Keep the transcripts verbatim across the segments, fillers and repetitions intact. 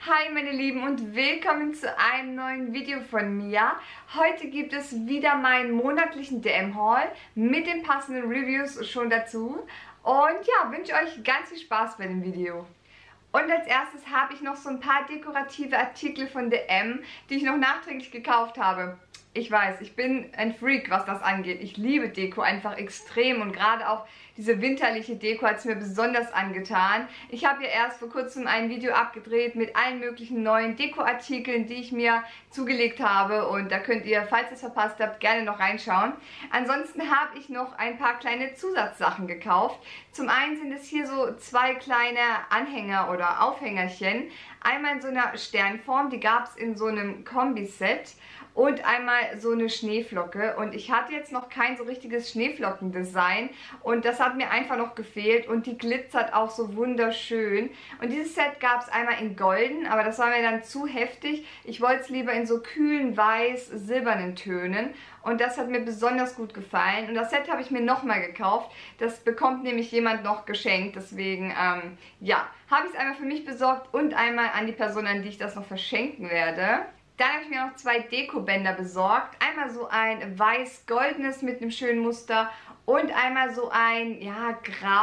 Hi meine Lieben und willkommen zu einem neuen Video von mir. Heute gibt es wieder meinen monatlichen D M-Haul mit den passenden Reviews schon dazu. Und ja, wünsche euch ganz viel Spaß bei dem Video. Und als erstes habe ich noch so ein paar dekorative Artikel von D M, die ich noch nachträglich gekauft habe. Ich weiß, ich bin ein Freak, was das angeht. Ich liebe Deko einfach extrem und gerade auch diese winterliche Deko hat es mir besonders angetan. Ich habe ja erst vor kurzem ein Video abgedreht mit allen möglichen neuen Dekoartikeln, die ich mir zugelegt habe und da könnt ihr, falls ihr es verpasst habt, gerne noch reinschauen. Ansonsten habe ich noch ein paar kleine Zusatzsachen gekauft. Zum einen sind es hier so zwei kleine Anhänger oder Aufhängerchen. Einmal in so einer Sternform, die gab es in so einem Kombiset. Und einmal so eine Schneeflocke und ich hatte jetzt noch kein so richtiges Schneeflockendesign und das hat mir einfach noch gefehlt und die glitzert auch so wunderschön. Und dieses Set gab es einmal in golden, aber das war mir dann zu heftig. Ich wollte es lieber in so kühlen weiß-silbernen Tönen und das hat mir besonders gut gefallen. Und das Set habe ich mir nochmal gekauft, das bekommt nämlich jemand noch geschenkt, deswegen ähm, ja, habe ich es einmal für mich besorgt und einmal an die Person, an die ich das noch verschenken werde. Dann habe ich mir noch zwei Dekobänder besorgt. Einmal so ein weiß-goldenes mit einem schönen Muster und einmal so ein, ja,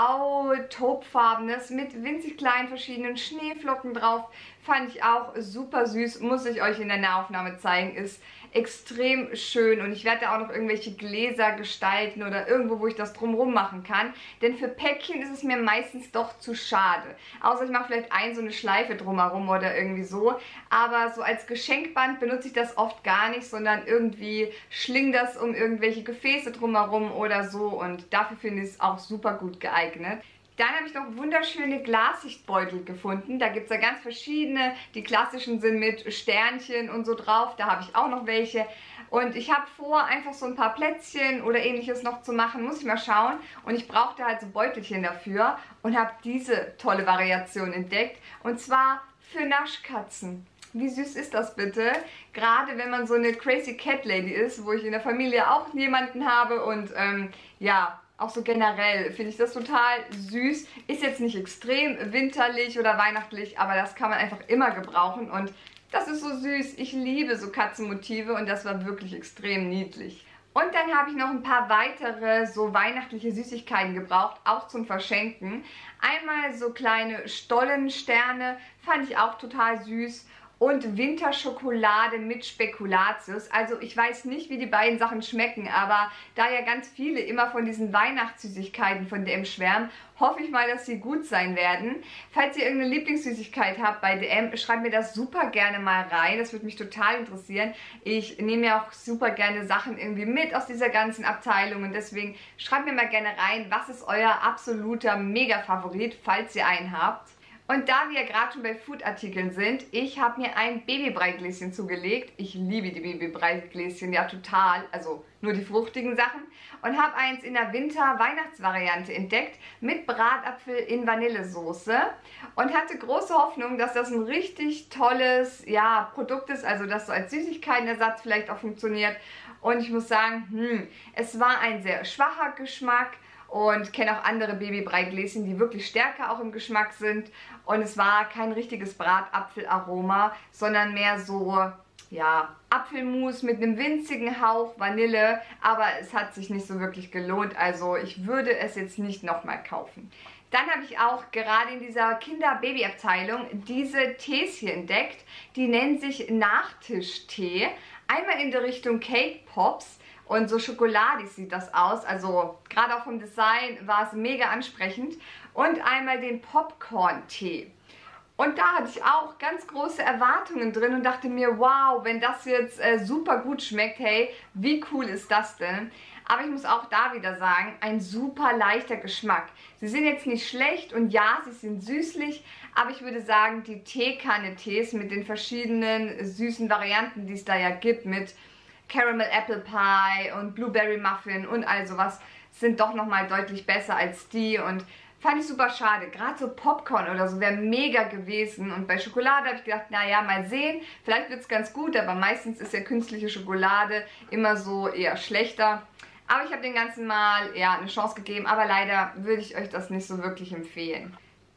grau-taupefarbenes mit winzig kleinen verschiedenen Schneeflocken drauf. Fand ich auch super süß, muss ich euch in der Nahaufnahme zeigen. Ist extrem schön und ich werde da auch noch irgendwelche Gläser gestalten oder irgendwo, wo ich das drumherum machen kann. Denn für Päckchen ist es mir meistens doch zu schade. Außer ich mache vielleicht ein so eine Schleife drumherum oder irgendwie so. Aber so als Geschenkband benutze ich das oft gar nicht, sondern irgendwie schling das um irgendwelche Gefäße drumherum oder so. Und dafür finde ich es auch super gut geeignet. Dann habe ich noch wunderschöne Glassichtbeutel gefunden. Da gibt es ja ganz verschiedene. Die klassischen sind mit Sternchen und so drauf. Da habe ich auch noch welche. Und ich habe vor, einfach so ein paar Plätzchen oder ähnliches noch zu machen. Muss ich mal schauen. Und ich brauchte halt so Beutelchen dafür. Und habe diese tolle Variation entdeckt. Und zwar für Naschkatzen. Wie süß ist das bitte? Gerade wenn man so eine Crazy Cat Lady ist, wo ich in der Familie auch jemanden habe. Und ähm, ja... Auch so generell finde ich das total süß. Ist jetzt nicht extrem winterlich oder weihnachtlich, aber das kann man einfach immer gebrauchen. Und das ist so süß. Ich liebe so Katzenmotive und das war wirklich extrem niedlich. Und dann habe ich noch ein paar weitere so weihnachtliche Süßigkeiten gebraucht, auch zum Verschenken. Einmal so kleine Stollensterne, fand ich auch total süß. Und Winterschokolade mit Spekulatius. Also ich weiß nicht, wie die beiden Sachen schmecken, aber da ja ganz viele immer von diesen Weihnachtssüßigkeiten von D M schwärmen, hoffe ich mal, dass sie gut sein werden. Falls ihr irgendeine Lieblingssüßigkeit habt bei D M, schreibt mir das super gerne mal rein. Das würde mich total interessieren. Ich nehme ja auch super gerne Sachen irgendwie mit aus dieser ganzen Abteilung und deswegen schreibt mir mal gerne rein, was ist euer absoluter Mega-Favorit, falls ihr einen habt. Und da wir gerade schon bei Food-Artikeln sind, ich habe mir ein Babybreigläschen zugelegt. Ich liebe die Babybreigläschen, ja total, also nur die fruchtigen Sachen. Und habe eins in der Winter-Weihnachtsvariante entdeckt mit Bratapfel in Vanillesoße. Und hatte große Hoffnung, dass das ein richtig tolles, ja, Produkt ist, also dass so als Süßigkeitenersatz vielleicht auch funktioniert. Und ich muss sagen, hm, es war ein sehr schwacher Geschmack. Und kenne auch andere Babybreigläschen, die wirklich stärker auch im Geschmack sind. Und es war kein richtiges Bratapfelaroma, sondern mehr so, ja, Apfelmus mit einem winzigen Hauch Vanille. Aber es hat sich nicht so wirklich gelohnt, also ich würde es jetzt nicht nochmal kaufen. Dann habe ich auch gerade in dieser Kinder-Baby-Abteilung diese Tees hier entdeckt. Die nennen sich Nachtischtee. Einmal in der Richtung Cake Pops. Und so schokoladig sieht das aus, also gerade auch vom Design war es mega ansprechend. Und einmal den Popcorn-Tee. Und da hatte ich auch ganz große Erwartungen drin und dachte mir, wow, wenn das jetzt äh, super gut schmeckt, hey, wie cool ist das denn? Aber ich muss auch da wieder sagen, ein super leichter Geschmack. Sie sind jetzt nicht schlecht und ja, sie sind süßlich, aber ich würde sagen, die Teekanne-Tees mit den verschiedenen süßen Varianten, die es da ja gibt, mit Caramel Apple Pie und Blueberry Muffin und all sowas sind doch nochmal deutlich besser als die und fand ich super schade. Gerade so Popcorn oder so wäre mega gewesen und bei Schokolade habe ich gedacht, naja, mal sehen, vielleicht wird es ganz gut, aber meistens ist ja künstliche Schokolade immer so eher schlechter. Aber ich habe den ganzen mal ja eine Chance gegeben, aber leider würde ich euch das nicht so wirklich empfehlen.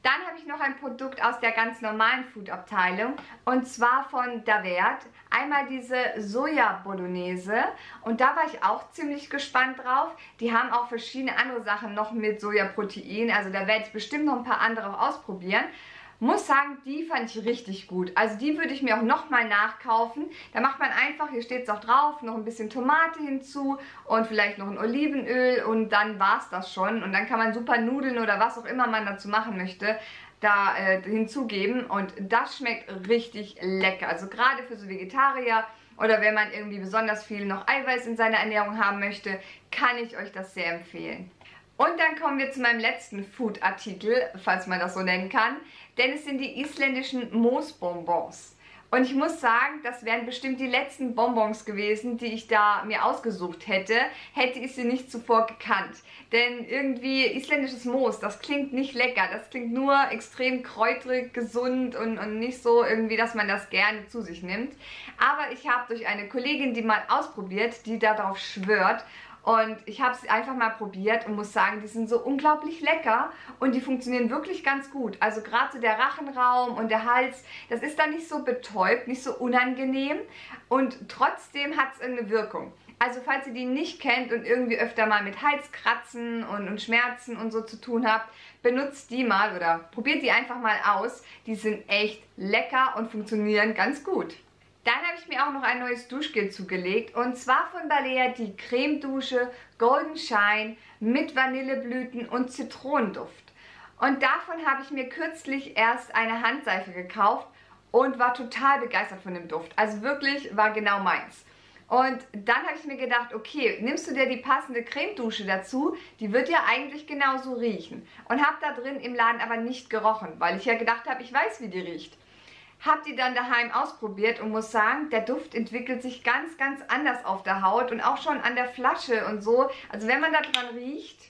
Dann habe ich noch ein Produkt aus der ganz normalen Food-Abteilung und zwar von Davert. Einmal diese Soja-Bolognese und da war ich auch ziemlich gespannt drauf. Die haben auch verschiedene andere Sachen noch mit Sojaprotein, also da werde ich bestimmt noch ein paar andere auch ausprobieren. Muss sagen, die fand ich richtig gut. Also die würde ich mir auch nochmal nachkaufen. Da macht man einfach, hier steht es auch drauf, noch ein bisschen Tomate hinzu und vielleicht noch ein Olivenöl und dann war es das schon. Und dann kann man super Nudeln oder was auch immer man dazu machen möchte, da äh, hinzugeben. Und das schmeckt richtig lecker. Also gerade für so Vegetarier oder wenn man irgendwie besonders viel noch Eiweiß in seiner Ernährung haben möchte, kann ich euch das sehr empfehlen. Und dann kommen wir zu meinem letzten Food-Artikel, falls man das so nennen kann, denn es sind die isländischen Moosbonbons. Und ich muss sagen, das wären bestimmt die letzten Bonbons gewesen, die ich da mir ausgesucht hätte, hätte ich sie nicht zuvor gekannt. Denn irgendwie isländisches Moos, das klingt nicht lecker, das klingt nur extrem kräutrig, gesund und, und nicht so irgendwie, dass man das gerne zu sich nimmt. Aber ich habe durch eine Kollegin die mal ausprobiert, die darauf schwört. Und ich habe es einfach mal probiert und muss sagen, die sind so unglaublich lecker und die funktionieren wirklich ganz gut. Also gerade so der Rachenraum und der Hals, das ist dann nicht so betäubt, nicht so unangenehm und trotzdem hat es eine Wirkung. Also falls ihr die nicht kennt und irgendwie öfter mal mit Halskratzen und, und Schmerzen und so zu tun habt, benutzt die mal oder probiert die einfach mal aus. Die sind echt lecker und funktionieren ganz gut. Dann habe ich mir auch noch ein neues Duschgel zugelegt und zwar von Balea die Cremedusche Golden Shine mit Vanilleblüten und Zitronenduft. Und davon habe ich mir kürzlich erst eine Handseife gekauft und war total begeistert von dem Duft. Also wirklich war genau meins. Und dann habe ich mir gedacht, okay, nimmst du dir die passende Cremedusche dazu, die wird ja eigentlich genauso riechen. Und habe da drin im Laden aber nicht gerochen, weil ich ja gedacht habe, ich weiß, wie die riecht. Hab die dann daheim ausprobiert und muss sagen, der Duft entwickelt sich ganz, ganz anders auf der Haut und auch schon an der Flasche und so. Also wenn man da dran riecht,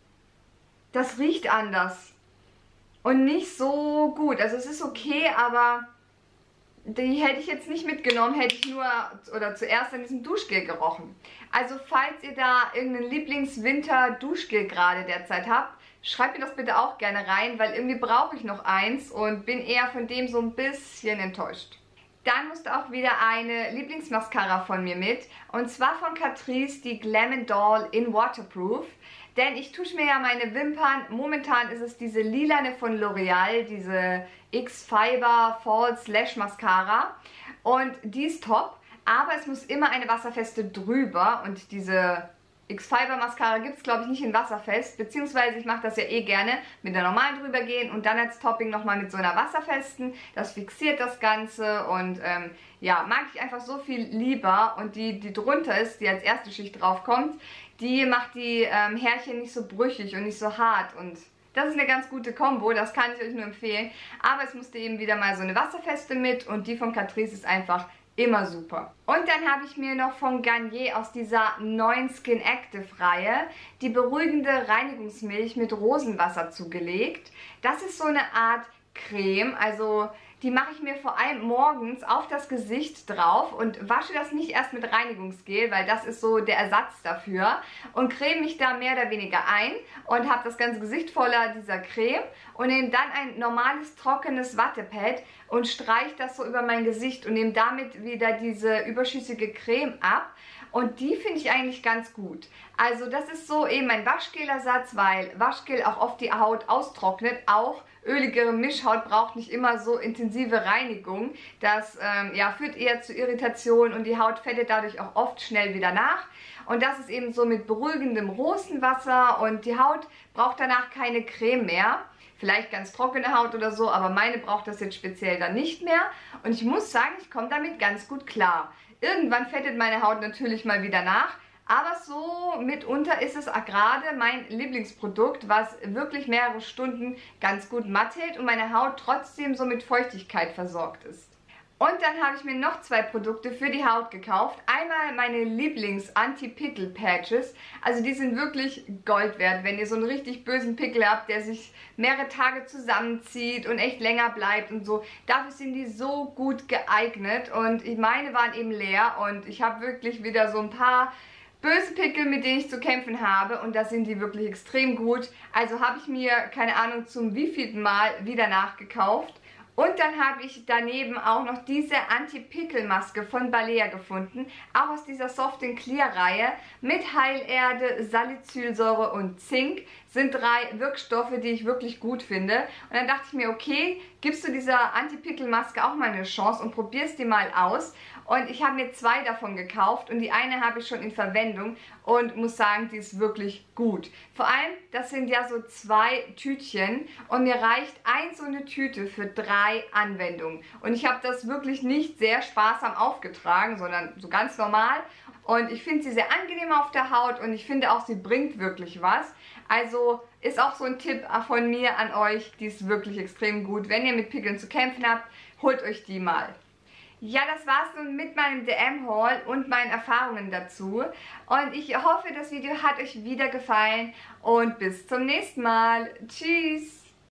das riecht anders und nicht so gut. Also es ist okay, aber die hätte ich jetzt nicht mitgenommen, hätte ich nur oder zuerst an diesem Duschgel gerochen. Also falls ihr da irgendeinen Lieblings-Winter-Duschgel gerade derzeit habt, schreibt mir das bitte auch gerne rein, weil irgendwie brauche ich noch eins und bin eher von dem so ein bisschen enttäuscht. Dann musste auch wieder eine Lieblingsmascara von mir mit und zwar von Catrice, die Glam Doll in Waterproof. Denn ich tusche mir ja meine Wimpern, momentan ist es diese lilane von L'Oreal, diese X-Fiber False Lash Mascara und die ist top, aber es muss immer eine wasserfeste drüber und diese X-Fiber Mascara gibt es glaube ich nicht in wasserfest, beziehungsweise ich mache das ja eh gerne mit der normalen drüber gehen und dann als Topping nochmal mit so einer wasserfesten, das fixiert das Ganze und ähm, ja, mag ich einfach so viel lieber und die, die drunter ist, die als erste Schicht drauf kommt, die macht die ähm, Härchen nicht so brüchig und nicht so hart und das ist eine ganz gute Kombo, das kann ich euch nur empfehlen, aber es musste eben wieder mal so eine wasserfeste mit und die von Catrice ist einfach immer super. Und dann habe ich mir noch von Garnier aus dieser neuen Skin Active Reihe die beruhigende Reinigungsmilch mit Rosenwasser zugelegt. Das ist so eine Art Creme, also die mache ich mir vor allem morgens auf das Gesicht drauf und wasche das nicht erst mit Reinigungsgel, weil das ist so der Ersatz dafür und creme mich da mehr oder weniger ein und habe das ganze Gesicht voller dieser Creme und nehme dann ein normales trockenes Wattepad und streiche das so über mein Gesicht und nehme damit wieder diese überschüssige Creme ab. Und die finde ich eigentlich ganz gut. Also das ist so eben ein Waschgelersatz, weil Waschgel auch oft die Haut austrocknet. Auch öligere Mischhaut braucht nicht immer so intensive Reinigung. Das ähm, ja, führt eher zu Irritation und die Haut fettet dadurch auch oft schnell wieder nach. Und das ist eben so mit beruhigendem Rosenwasser und die Haut braucht danach keine Creme mehr. Vielleicht ganz trockene Haut oder so, aber meine braucht das jetzt speziell dann nicht mehr. Und ich muss sagen, ich komme damit ganz gut klar. Irgendwann fettet meine Haut natürlich mal wieder nach, aber so mitunter ist es gerade mein Lieblingsprodukt, was wirklich mehrere Stunden ganz gut matt hält und meine Haut trotzdem so mit Feuchtigkeit versorgt ist. Und dann habe ich mir noch zwei Produkte für die Haut gekauft. Einmal meine Lieblings-Anti-Pickel-Patches. Also die sind wirklich Gold wert, wenn ihr so einen richtig bösen Pickel habt, der sich mehrere Tage zusammenzieht und echt länger bleibt und so. Dafür sind die so gut geeignet und meine waren eben leer und ich habe wirklich wieder so ein paar böse Pickel, mit denen ich zu kämpfen habe und da sind die wirklich extrem gut. Also habe ich mir, keine Ahnung, zum wievielten Mal wieder nachgekauft. Und dann habe ich daneben auch noch diese Anti-Pickel-Maske von Balea gefunden, auch aus dieser Soft and Clear Reihe mit Heilerde, Salicylsäure und Zink. Sind drei Wirkstoffe, die ich wirklich gut finde. Und dann dachte ich mir, okay, gibst du dieser Anti-Pickel-Maske auch mal eine Chance und probierst die mal aus. Und ich habe mir zwei davon gekauft und die eine habe ich schon in Verwendung und muss sagen, die ist wirklich gut. Vor allem, das sind ja so zwei Tütchen und mir reicht ein so eine Tüte für drei Anwendungen. Und ich habe das wirklich nicht sehr sparsam aufgetragen, sondern so ganz normal. Und ich finde sie sehr angenehm auf der Haut und ich finde auch, sie bringt wirklich was. Also ist auch so ein Tipp von mir an euch, die ist wirklich extrem gut. Wenn ihr mit Pickeln zu kämpfen habt, holt euch die mal. Ja, das war's nun mit meinem D M-Haul und meinen Erfahrungen dazu. Und ich hoffe, das Video hat euch wieder gefallen und bis zum nächsten Mal. Tschüss!